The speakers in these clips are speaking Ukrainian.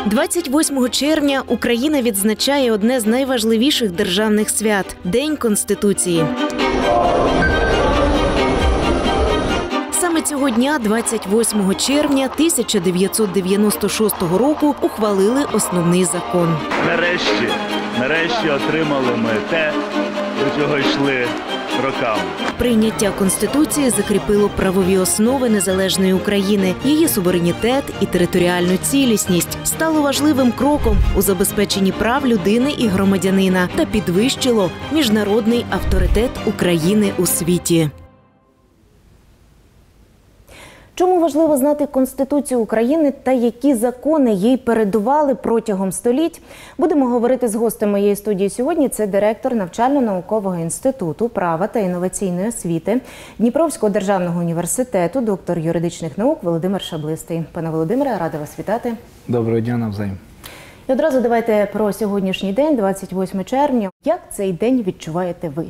28 червня Україна відзначає одне з найважливіших державних свят – День Конституції. Саме цього дня, 28 червня 1996 року, ухвалили основний закон. Нарешті отримали ми те, до чого йшли роками. Прийняття Конституції закріпило правові основи незалежної України, її суверенітет і територіальну цілісність, стало важливим кроком у забезпеченні прав людини і громадянина та підвищило міжнародний авторитет України у світі. Чому важливо знати Конституцію України та які закони їй передували протягом століть? Будемо говорити з гостем моєї студії сьогодні. Це директор Навчально-наукового інституту права та інноваційної освіти Дніпровського державного університету, доктор юридичних наук Володимир Шаблистий. Пане Володимире, рада вас вітати. Доброго дня навзаєм. І одразу давайте про сьогоднішній день, 28 червня. Як цей день відчуваєте ви?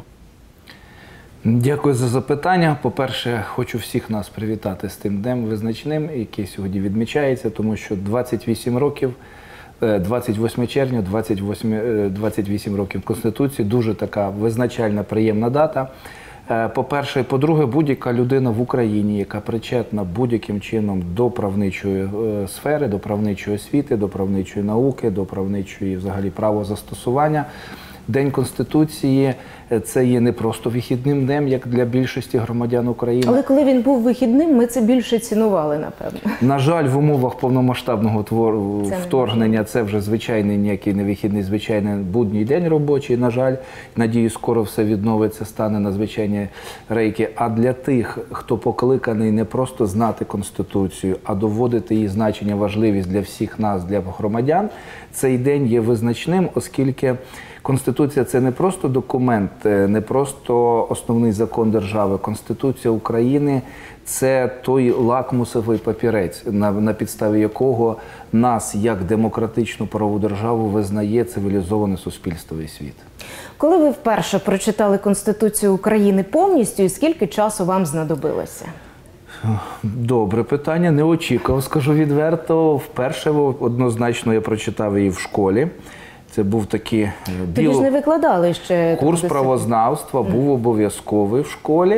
Дякую за запитання. По-перше, хочу всіх нас привітати з тим днем визначним, який сьогодні відмічається, тому що 28 років, 28 червня, 28 років Конституції, дуже така визначальна, приємна дата. По-перше, і по-друге, будь-яка людина в Україні, яка причетна будь-яким чином до правничої сфери, до правничої освіти, до правничої науки, до правничої взагалі правозастосування, День Конституції – це є не просто вихідним днем, як для більшості громадян України. Але коли він був вихідним, ми це більше цінували, напевно. На жаль, в умовах повномасштабного вторгнення це вже звичайний ніякий не вихідний, звичайний будній день робочий. На жаль, надію, скоро все відновиться, стане на звичайні рейки. А для тих, хто покликаний не просто знати Конституцію, а доводити її значення, важливість для всіх нас, для громадян, цей день є визначним, оскільки Конституція – це не просто документ, не просто основний закон держави. Конституція України – це той лакмусовий папірець, на підставі якого нас, як демократичну правову державу, визнає цивілізоване суспільство і світ. Коли ви вперше прочитали Конституцію України повністю, і скільки часу вам знадобилося? Добре питання, не очікував, скажу відверто. Вперше однозначно я прочитав її в школі. Це був такий Тоді ж не викладали ще курс правознавства, був обов'язковий в школі.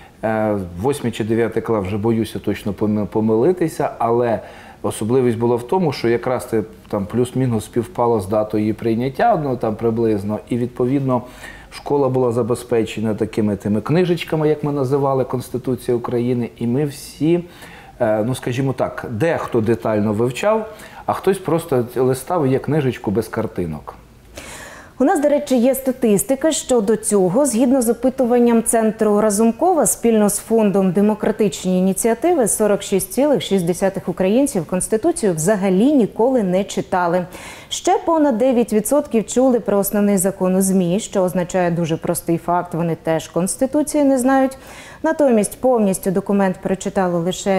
8 чи 9 клас, вже боюся точно помилитися, але особливість була в тому, що якраз це там плюс-мінус співпало з датою її прийняття, там приблизно, і відповідно школа була забезпечена такими тими книжечками, як ми називали, Конституція України, і ми всі, ну скажімо так, дехто детально вивчав, а хтось просто листав є книжечку без картинок. У нас, до речі, є статистика щодо цього. Згідно з опитуванням Центру Разумкова, спільно з фондом «Демократичні ініціативи», 46,6% українців Конституцію взагалі ніколи не читали. Ще понад 9% чули про основний закон у ЗМІ, що означає дуже простий факт, вони теж Конституції не знають. Натомість повністю документ прочитало лише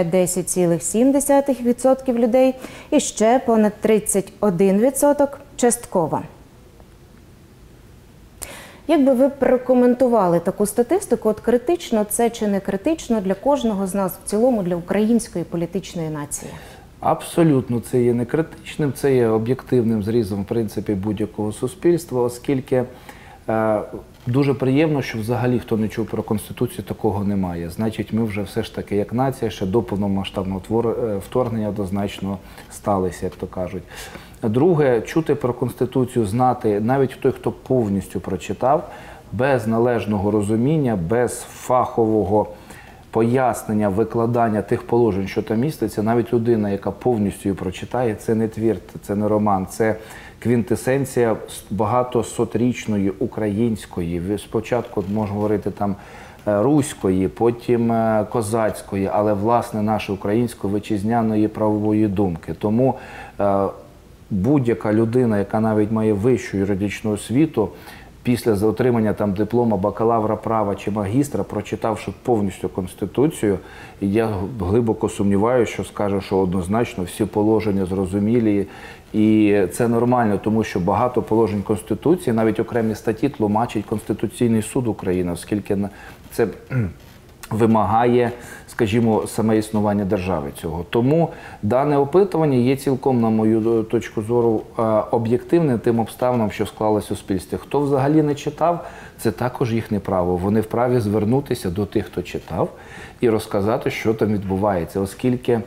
10,7% людей і ще понад 31% частково. Як би ви прокоментували таку статистику? От критично це чи не критично для кожного з нас, в цілому для української політичної нації? Абсолютно це є не критичним, це є об'єктивним зрізом, в принципі, будь-якого суспільства, оскільки дуже приємно, що взагалі хто не чув про Конституцію, такого немає. Значить, ми вже все ж таки, як нація, ще до повномасштабного вторгнення однозначно сталися, як то кажуть. Друге, чути про Конституцію, знати, навіть той, хто повністю прочитав, без належного розуміння, без фахового пояснення, викладання тих положень, що там міститься, навіть людина, яка повністю її прочитає, це не твір, це не роман, це квінтесенція багатосотрічної української, спочатку можна говорити там руської, потім козацької, але власне нашої української вітчизняної правової думки. Тому будь-яка людина, яка навіть має вищу юридичну освіту, після отримання там диплома бакалавра права чи магістра, прочитавши повністю Конституцію, я глибоко сумніваюся, що скаже, що однозначно всі положення зрозумілі. І це нормально, тому що багато положень Конституції, навіть окремі статті, тлумачить Конституційний суд України, оскільки це вимагає, скажімо, саме існування держави цього. Тому дане опитування є цілком, на мою точку зору, об'єктивним тим обставинам, що склалося в суспільстві. Хто взагалі не читав, це також їхнє право. Вони вправі звернутися до тих, хто читав, і розказати, що там відбувається. Оскільки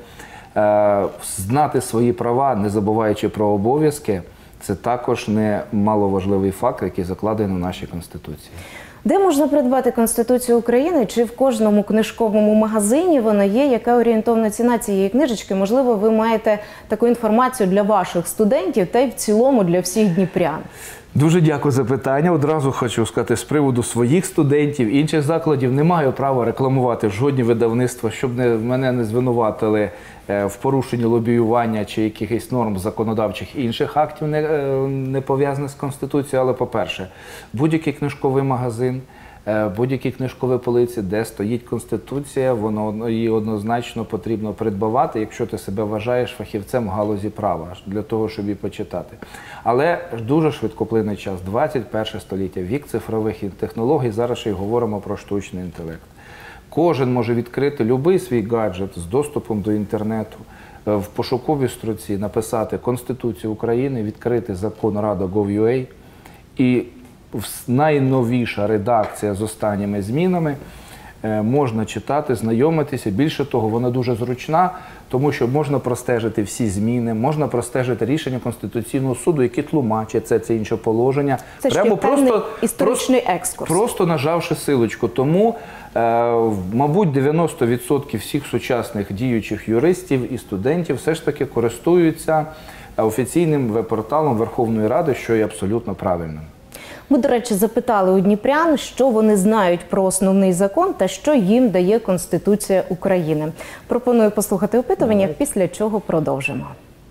знати свої права, не забуваючи про обов'язки, це також не маловажливий факт, який закладений в нашій Конституції. Де можна придбати Конституцію України? Чи в кожному книжковому магазині вона є? Яка орієнтовна ціна цієї книжечки? Можливо, ви маєте таку інформацію для ваших студентів та й в цілому для всіх дніпрян. Дуже дякую за питання. Одразу хочу сказати, з приводу своїх студентів, інших закладів не маю права рекламувати жодні видавництва, щоб мене не звинуватили в порушенні лобіювання чи якихось норм законодавчих інших актів, не пов'язаних з Конституцією. Але, по-перше, будь-який книжковий магазин, будь-які книжкові полиці, де стоїть Конституція, її однозначно потрібно придбавати, якщо ти себе вважаєш фахівцем в галузі права, для того, щоб її почитати. Але дуже швидкоплинний час, 21 століття, вік цифрових технологій, зараз ще й говоримо про штучний інтелект. Кожен може відкрити будь-який свій гаджет з доступом до інтернету, в пошуковій строці написати Конституцію України, відкрити закон Рада.gov.ua, і найновіша редакція з останніми змінами можна читати, знайомитися. Більше того, вона дуже зручна, тому що можна простежити всі зміни, можна простежити рішення Конституційного суду, які тлумачать це інше положення. Це ж певний історичний екскурс. Просто нажавши силочку. Тому, мабуть, 90% всіх сучасних діючих юристів і студентів все ж таки користуються офіційним веб-порталом Верховної Ради, що є абсолютно правильним. Ми, до речі, запитали у дніпрян, що вони знають про основний закон та що їм дає Конституція України. Пропоную послухати опитування, після чого продовжимо.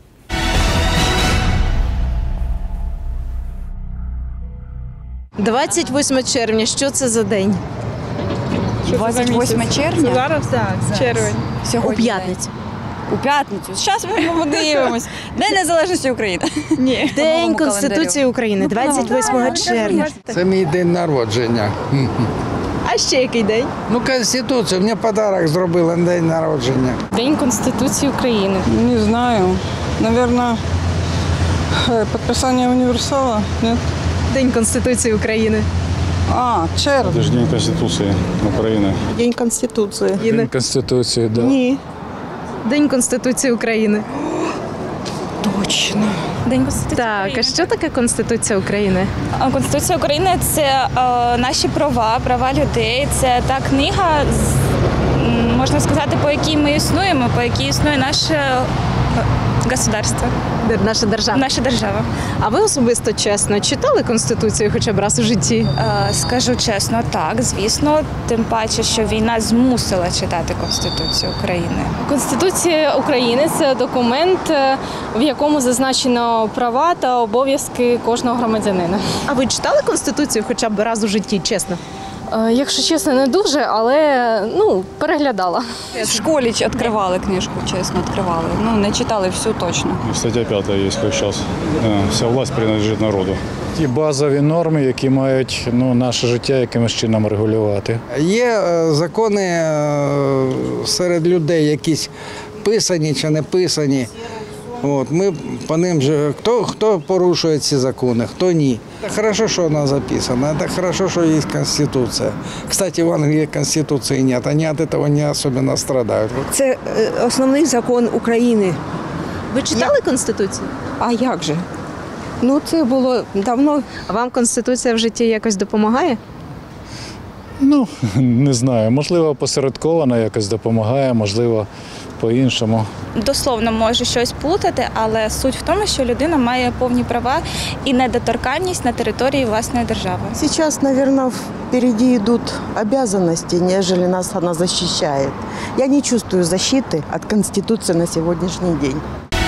– 28 червня. Що це за день? 28 червня? Зараз, так, червень. Сьогодні У п'ятницю. У п'ятницю. Зараз ми подивимось. День Незалежності України. Ні. День Конституції України, 28 червня. Це мій день народження. А ще який день? Ну, Конституція, мені подарок зробили на день народження. День Конституції України. Не знаю. Наверное, підписання універсала? Ні? День Конституції України. А, червень. Це ж День Конституції України. День Конституції. День Конституції, да. Ні. День Конституції України. Точно. День Конституції Так, України. а що таке Конституція України? Конституція України – це наші права, права людей. Це та книга, можна сказати, по якій ми існуємо, по якій існує наше государство, Наша держава. наша держава. А ви особисто чесно читали Конституцію хоча б раз у житті? Скажу чесно, так, звісно, тим паче, що війна змусила читати Конституцію України. Конституція України – це документ, в якому зазначено права та обов'язки кожного громадянина. А ви читали Конституцію хоча б раз у житті, чесно? Якщо чесно, не дуже, але переглядала. В школі відкривали книжку, чесно, відкривали. Ну, не читали всю точно. Стаття 5 є, як зараз. Вся власть принадлежить народу. Ті базові норми, які мають наше життя якимось чином регулювати. Є закони серед людей, якісь писані чи не писані. От, ми по ним же, хто порушує ці закони, хто ні. Так хорошо, що вона записана, так хорошо, що є Конституція. Кстати, в Англії Конституції нет, вони від цього не особливо страдають. Це основний закон України. Ви читали Конституцію? А як же? Ну, це було давно. А вам Конституція в житті якось допомагає? Не знаю, можливо, посередковано якось допомагає, можливо, по-іншому. Дословно може щось плутати, але суть в тому, що людина має повні права і недоторканність на території власної держави. Сейчас, наверное, впереди идут обязанности, нежели нас она защищает. Я не чувствую защиты от Конституции на сегодняшний день.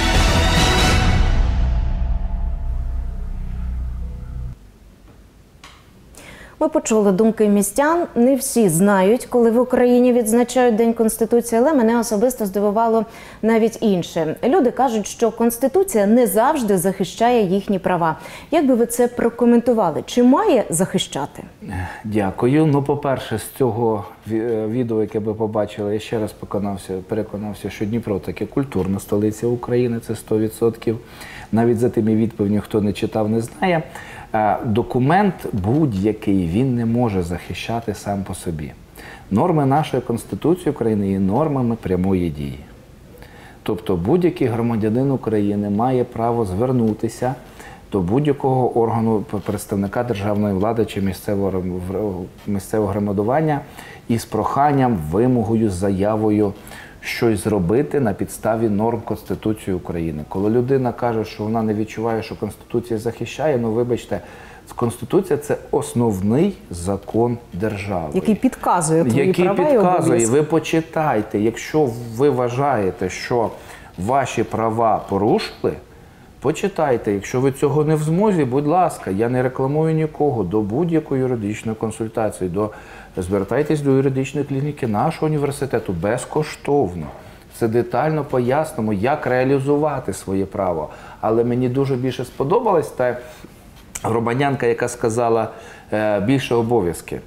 Ми почули думки містян. Не всі знають, коли в Україні відзначають День Конституції, але мене особисто здивувало навіть інше. Люди кажуть, що Конституція не завжди захищає їхні права. Як би ви це прокоментували? Чи має захищати? Дякую. Ну, по-перше, з цього відео, яке ви побачили, я ще раз переконався, що Дніпро таки культурна столиця України, це 100%. Навіть за тими відповідями, хто не читав, не знає. Документ будь-який, він не може захищати сам по собі. Норми нашої Конституції України є нормами прямої дії. Тобто будь-який громадянин України має право звернутися до будь-якого органу представника державної влади чи місцевого громадування із проханням, вимогою, заявою щось зробити на підставі норм Конституції України. Коли людина каже, що вона не відчуває, що Конституція захищає, ну вибачте, Конституція – це основний закон держави. Який підказує твої права і обов'язки. Ви почитайте, якщо ви вважаєте, що ваші права порушили, почитайте. Якщо ви цього не в змозі, будь ласка, я не рекламую нікого, до будь-якої юридичної консультації, звертайтесь до юридичної клініки нашого університету безкоштовно. Це детально пояснимо, як реалізувати своє право. Але мені дуже більше сподобалась та громадянка, яка сказала більше обов'язки.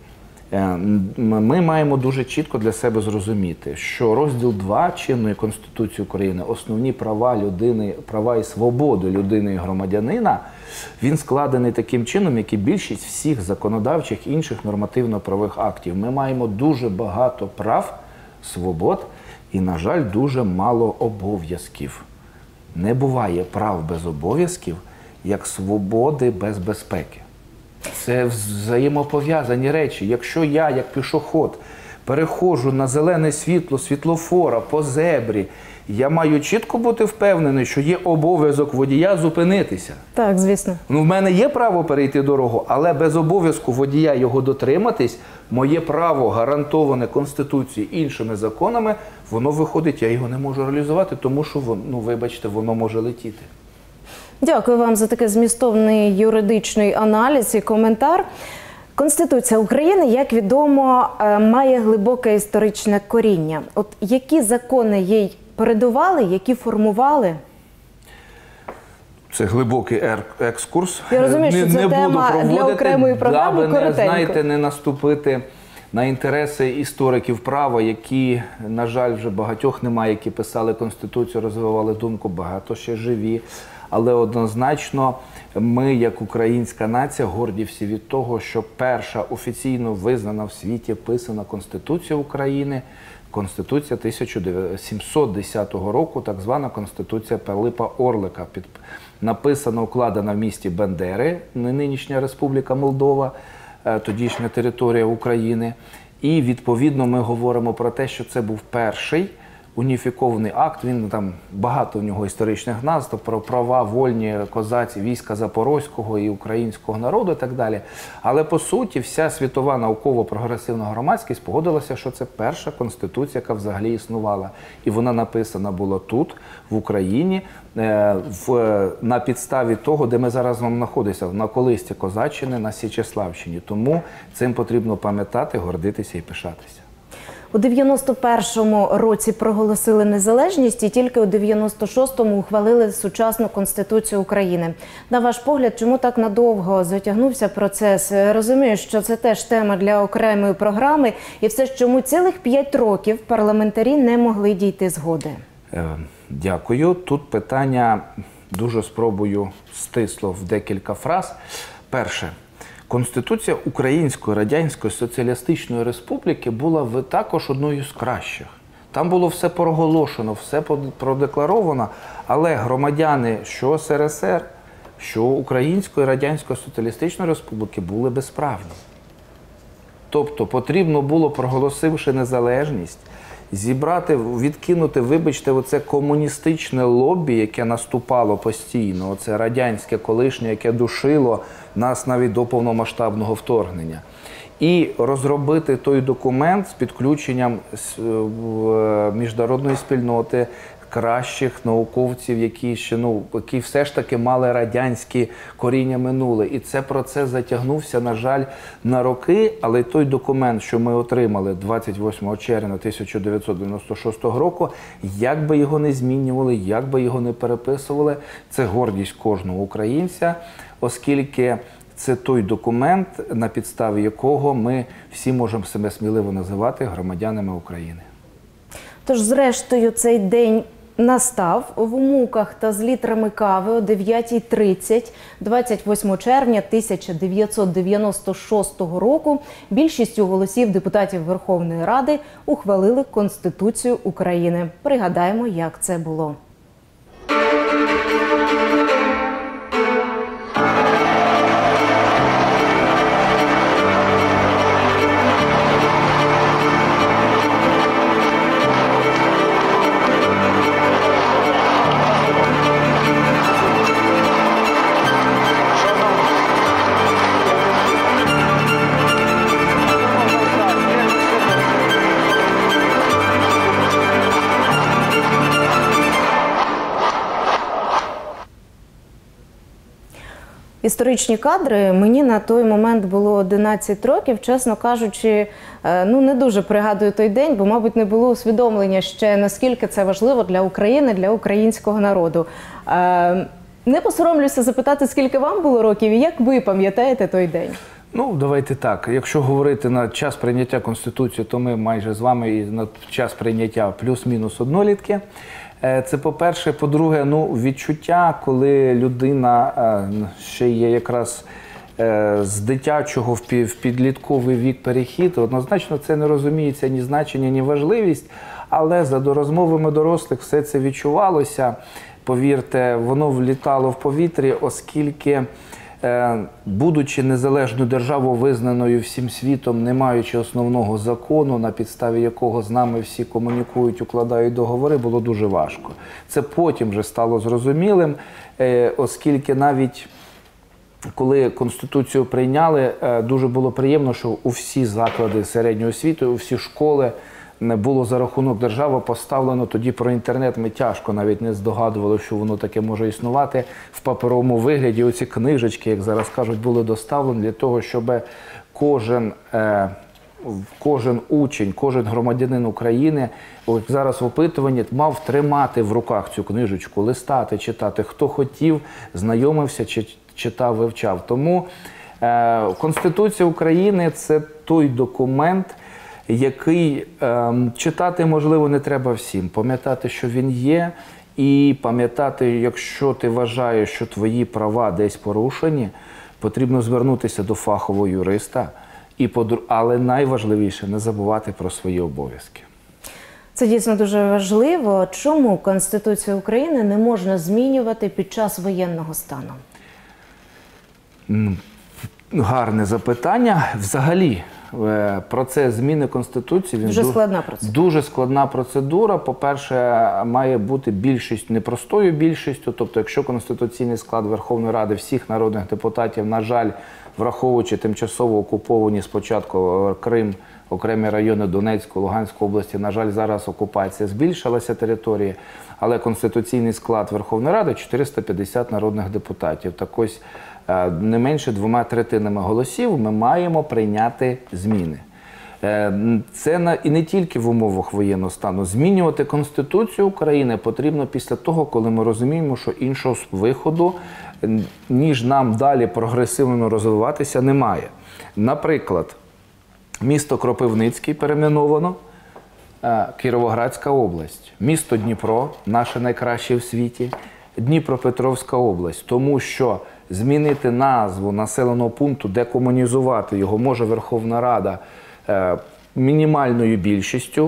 Ми маємо дуже чітко для себе зрозуміти, що розділ 2 чинної Конституції України, основні права людини, права і свободи людини і громадянина, він складений таким чином, як і більшість всіх законодавчих інших нормативно-правових актів. Ми маємо дуже багато прав, свобод і, на жаль, дуже мало обов'язків. Не буває прав без обов'язків, як свободи без безпеки. Це взаємопов'язані речі. Якщо я, як пішохід, переходжу на зелене світло світлофора по зебрі, я маю чітко бути впевнений, що є обов'язок водія зупинитися. Так, звісно. Ну, в мене є право перейти дорогу, але без обов'язку водія його дотриматись, моє право, гарантоване Конституцією і іншими законами, воно виходить, я його не можу реалізувати, тому що, ну, вибачте, воно може летіти. Дякую вам за такий змістовний юридичний аналіз і коментар. Конституція України, як відомо, має глибоке історичне коріння. От які закони їй передували, які формували? Це глибокий екскурс. Я розумію, що це тема для окремої програми, коротенько. Знаєте, не наступити на інтереси істориків права, які, на жаль, вже багатьох немає, які писали Конституцію, розвивали думку, багато ще живі. Але однозначно ми, як українська нація, горді всі від того, що перша офіційно визнана в світі писана Конституція України, Конституція 1710 року, так звана Конституція Пилипа Орлика, написана, укладена в місті Бендери, нинішня Республіка Молдова, тодішня територія України. І, відповідно, ми говоримо про те, що це був перший уніфікований акт, він там багато в нього історичних назв, про права вольні козаці, війська Запорозького і українського народу і так далі. Але по суті вся світова науково-прогресивна громадськість погодилася, що це перша конституція, яка взагалі існувала. І вона написана була тут, в Україні, на підставі того, де ми зараз знаходимося, на колисці Козаччини, на Січеславщині. Тому цим потрібно пам'ятати, гордитися і пишатися. У 91-му році проголосили незалежність і тільки у 96-му ухвалили сучасну Конституцію України. На ваш погляд, чому так надовго затягнувся процес? Розумію, що це теж тема для окремої програми. І все ж, чому цілих 5 років парламентарі не могли дійти згоди? Дякую. Тут питання дуже спробую стисло в декілька фраз. Перше. Конституція Української Радянської Соціалістичної Республіки була також одною з кращих. Там було все проголошено, все продекларовано, але громадяни що СРСР, що Української Радянської Соціалістичної Республіки були безправні. Тобто потрібно було, проголосивши незалежність, зібрати, відкинути, вибачте, оце комуністичне лобі, яке наступало постійно, оце радянське колишнє, яке душило нас навіть до повномасштабного вторгнення. І розробити той документ з підключенням міжнародної спільноти, кращих науковців, які все ж таки мали радянські коріння минуле. І це процес затягнувся, на жаль, на роки, але той документ, що ми отримали 28 червня 1996 року, як би його не змінювали, як би його не переписували, це гордість кожного українця, оскільки це той документ, на підставі якого ми всі можемо себе сміливо називати громадянами України. Тож, зрештою, цей день настав в муках та з літрами кави о 9:30 28 червня 1996 року більшістю голосів депутатів Верховної Ради ухвалили Конституцію України. Пригадаємо, як це було. Історичні кадри. Мені на той момент було 11 років, чесно кажучи, не дуже пригадую той день, бо, мабуть, не було усвідомлення ще, наскільки це важливо для України, для українського народу. Не посоромлюся запитати, скільки вам було років і як ви пам'ятаєте той день? Ну, давайте так. Якщо говорити на час прийняття Конституції, то ми майже з вами і на час прийняття плюс-мінус однолітки. Це по-перше. По-друге, відчуття, коли людина ще є якраз з дитячого в підлітковий вік перехід, однозначно це не розуміється ні значення, ні важливість, але за розмовами дорослих все це відчувалося. Повірте, воно влітало в повітрі, оскільки, будучи незалежною державою, визнаною всім світом, не маючи основного закону, на підставі якого з нами всі комунікують, укладають договори, було дуже важко. Це потім вже стало зрозумілим, оскільки навіть коли Конституцію прийняли, дуже було приємно, що у всі заклади середньої освіти, у всі школи було за рахунок держави поставлено. Тоді про інтернет ми тяжко навіть не здогадували, що воно таке може існувати в паперовому вигляді. Оці книжечки, як зараз кажуть, були доставлені для того, щоб кожен учень, кожен громадянин України, от зараз в опитуванні, мав тримати в руках цю книжечку, листати, читати. Хто хотів, знайомився, читав, вивчав. Тому Конституція України – це той документ, який читати, можливо, не треба всім. Пам'ятати, що він є, і пам'ятати, якщо ти вважаєш, що твої права десь порушені, потрібно звернутися до фахового юриста, але найважливіше – не забувати про свої обов'язки. Це дійсно дуже важливо. Чому Конституцію України не можна змінювати під час воєнного стану? Гарне запитання. Взагалі, процес зміни Конституції – він дуже складна процедура. По-перше, має бути більшість непростою більшістю. Тобто, якщо Конституційний склад Верховної Ради всіх народних депутатів, на жаль, враховуючи тимчасово окуповані спочатку Крим, окремі райони Донецької, Луганської області, на жаль, зараз окупація збільшилася території, але Конституційний склад Верховної Ради – 450 народних депутатів. Так ось, не менше 2/3 голосів ми маємо прийняти зміни. Це і не тільки в умовах воєнного стану. Змінювати Конституцію України потрібно після того, коли ми розуміємо, що іншого виходу, ніж нам далі прогресивно розвиватися, немає. Наприклад, місто Кропивницький перейменовано, Кіровоградська область, місто Дніпро, наше найкраще в світі, Дніпропетровська область, тому що змінити назву населеного пункту, декомунізувати його може Верховна Рада мінімальною більшістю,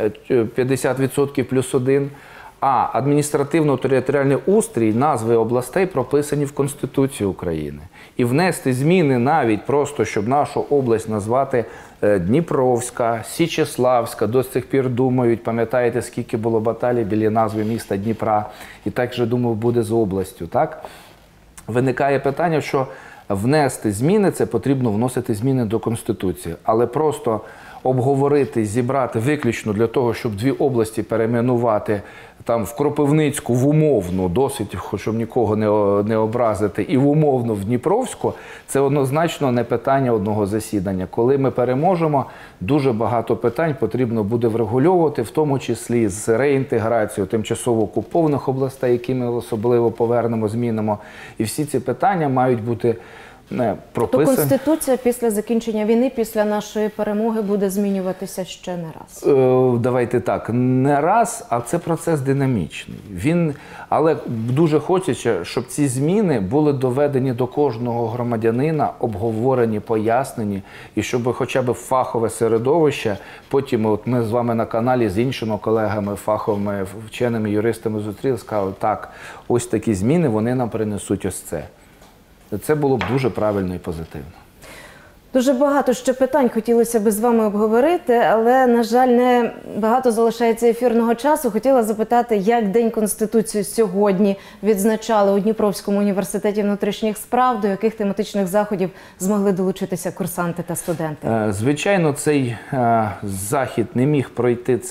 50% плюс 1, а адміністративно-територіальний устрій, назви областей прописані в Конституції України. І внести зміни навіть просто, щоб нашу область назвати Дніпровська, Січеславська, до сих пір думають, пам'ятаєте, скільки було баталій біля назви міста Дніпра, і так же, думав, буде з областю, так? Виникає питання, що внести зміни – це потрібно вносити зміни до Конституції. Але просто обговорити, зібрати виключно для того, щоб дві області перейменувати там в Кропивницьку, в умовну, досить, щоб нікого не образити, і в умовну в Дніпровську, це однозначно не питання одного засідання. Коли ми переможемо, дуже багато питань потрібно буде врегульовувати, в тому числі з реінтеграцією тимчасово окупованих областей, які ми особливо повернемо, змінимо. І всі ці питання мають бути не То прописані. Конституція після закінчення війни, після нашої перемоги буде змінюватися ще не раз? Давайте так, не раз, а це процес динамічний. Але дуже хочеться, щоб ці зміни були доведені до кожного громадянина, обговорені, пояснені, і щоб хоча б фахове середовище, потім от ми з вами на каналі з іншими колегами, фаховими, вченими, юристами зустріли, сказали, так, ось такі зміни, вони нам принесуть ось це. Це було б дуже правильно і позитивно. Дуже багато ще питань хотілося б з вами обговорити, але, на жаль, не багато залишається ефірного часу. Хотіла запитати, як День Конституції сьогодні відзначали у Дніпровському університеті внутрішніх справ, до яких тематичних заходів змогли долучитися курсанти та студенти? Звичайно, цей захід не міг пройти,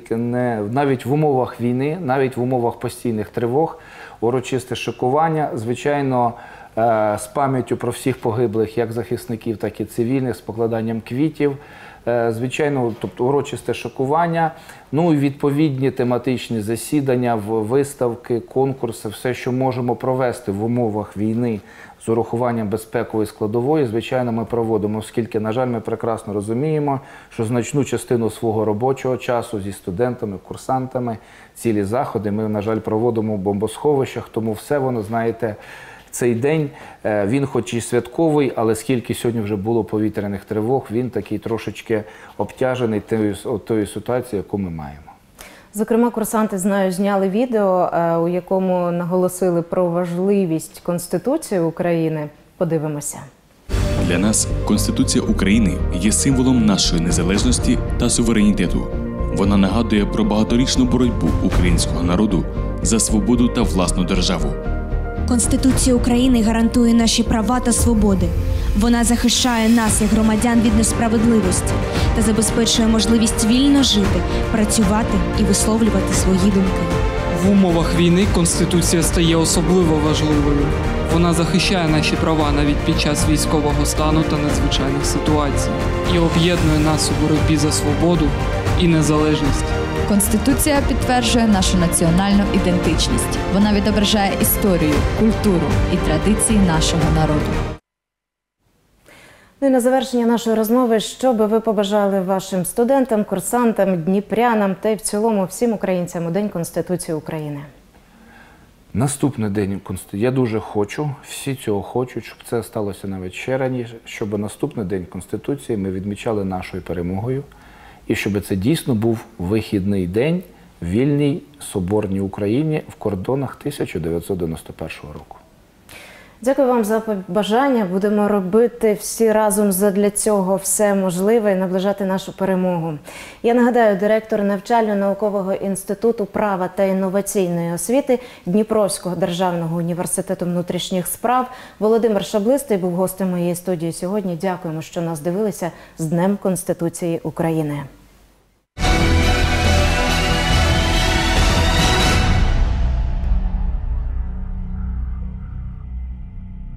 навіть в умовах війни, навіть в умовах постійних тривог, урочисте шикування, звичайно, з пам'яттю про всіх погиблих, як захисників, так і цивільних, з покладанням квітів. Звичайно, тобто урочисте шокування, ну і відповідні тематичні засідання, виставки, конкурси, все, що можемо провести в умовах війни з урахуванням безпекової складової, звичайно, ми проводимо, оскільки, на жаль, ми прекрасно розуміємо, що значну частину свого робочого часу зі студентами, курсантами, цілі заходи ми, на жаль, проводимо в бомбосховищах, тому все воно, знаєте, цей день, він хоч і святковий, але скільки сьогодні вже було повітряних тривог, він такий трошечки обтяжений тою ситуацією, яку ми маємо. Зокрема, курсанти, знаю, зняли відео, у якому наголосили про важливість Конституції України. Подивимося. Для нас Конституція України є символом нашої незалежності та суверенітету. Вона нагадує про багаторічну боротьбу українського народу за свободу та власну державу. Конституція України гарантує наші права та свободи. Вона захищає нас, як громадян, від несправедливості та забезпечує можливість вільно жити, працювати і висловлювати свої думки. В умовах війни Конституція стає особливо важливою. Вона захищає наші права навіть під час військового стану та надзвичайних ситуацій і об'єднує нас у боротьбі за свободу і незалежність. Конституція підтверджує нашу національну ідентичність. Вона відображає історію, культуру і традиції нашого народу. Ну і на завершення нашої розмови, що би ви побажали вашим студентам, курсантам, дніпрянам та й в цілому всім українцям у День Конституції України? Наступний День Конституції. Я дуже хочу, всі цього хочуть, щоб це сталося навіть ще раніше, щоб наступний День Конституції ми відмічали нашою перемогою. І щоб це дійсно був вихідний день в вільній соборній Україні в кордонах 1991 року. Дякую вам за побажання. Будемо робити всі разом задля цього все можливе і наближати нашу перемогу. Я нагадаю, директор навчально-наукового інституту права та інноваційної освіти Дніпровського державного університету внутрішніх справ Володимир Шаблистий був гостем моєї студії сьогодні. Дякуємо, що нас дивилися. З Днем Конституції України.